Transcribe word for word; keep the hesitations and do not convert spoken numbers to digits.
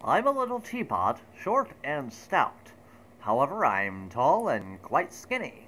I'm a little teapot, short and stout. However, I'm tall and quite skinny.